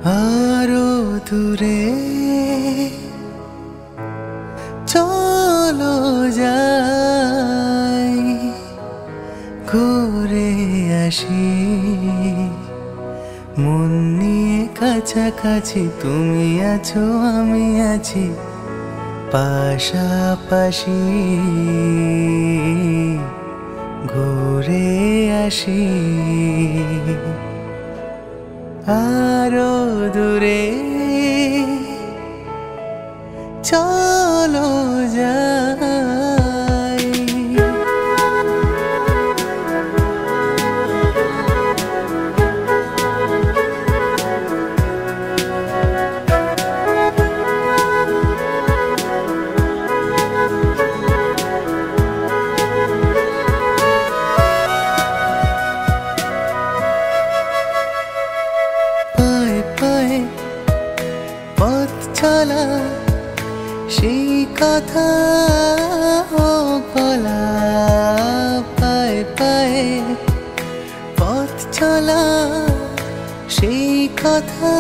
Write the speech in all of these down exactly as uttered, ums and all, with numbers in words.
আরো দূরে চলো যাই, ঘুরে আসি মন নিয়ে কাছাকাছি। তুমি আছো আমি আছি পাশাপাশি, ঘুরে আসি আরো দূরে চলো যাই। পায়ে পায়ে পথ চলা সেই কথা বলা, পায়ে পায়ে পথ চলা সেই কথা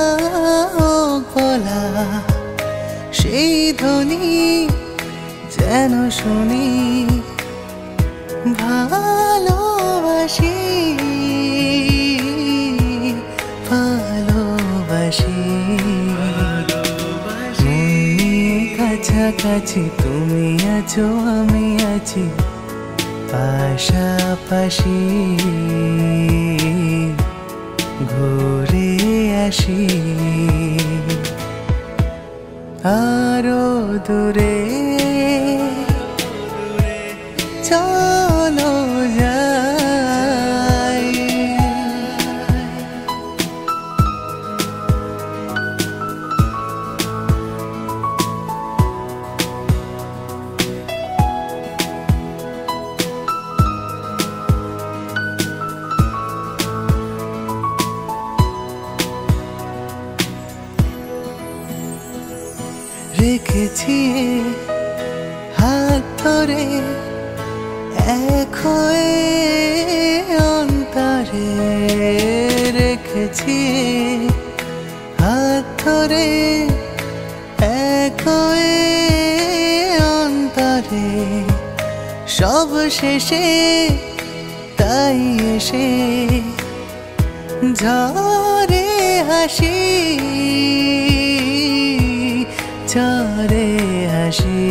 বলা, সেই ধ্বনি যেন শুনি ভালোবাসি ভালোবাসি। কাছাকাছি তুমি আছো আমি আছি পাশাপাশি, ঘুরে আসি আরো দূরে চলো যাই। রেখেছি হাত ধরে এক হয়ে অন্তরে, রেখেছি হাত ধরে এক হয়ে অন্তরে, সব শেষে তাই এসে ঝরে হাসি ঝরে হাসি।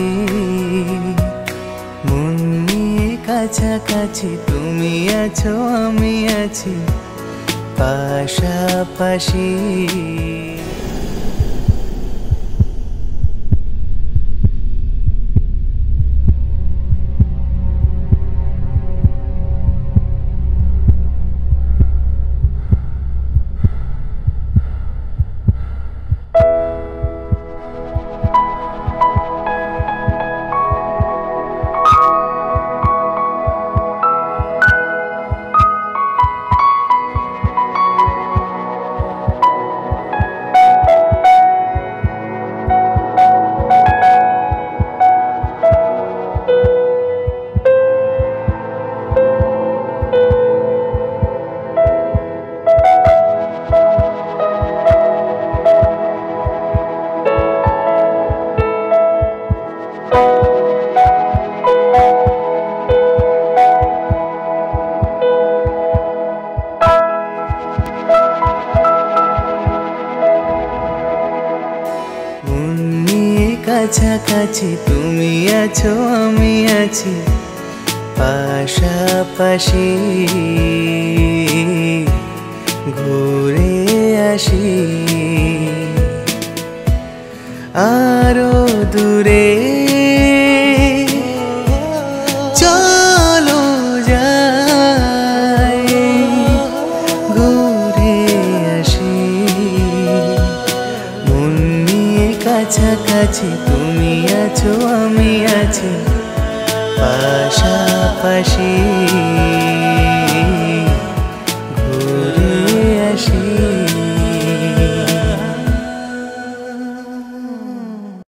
মন নিয়ে কাছাকাছি তুমি আছো আমি আছি পাশাপাশি। কাছাকাছি তুমি আছো আমি আছি পাশাপাশি, ঘুরে আসি আরো দূরে চলো যাই, ঘুরে আসি মন নিয়ে কাছাকাছি তুমি আছো আমি আছি পাশাপাশি, ঘুরে আসি।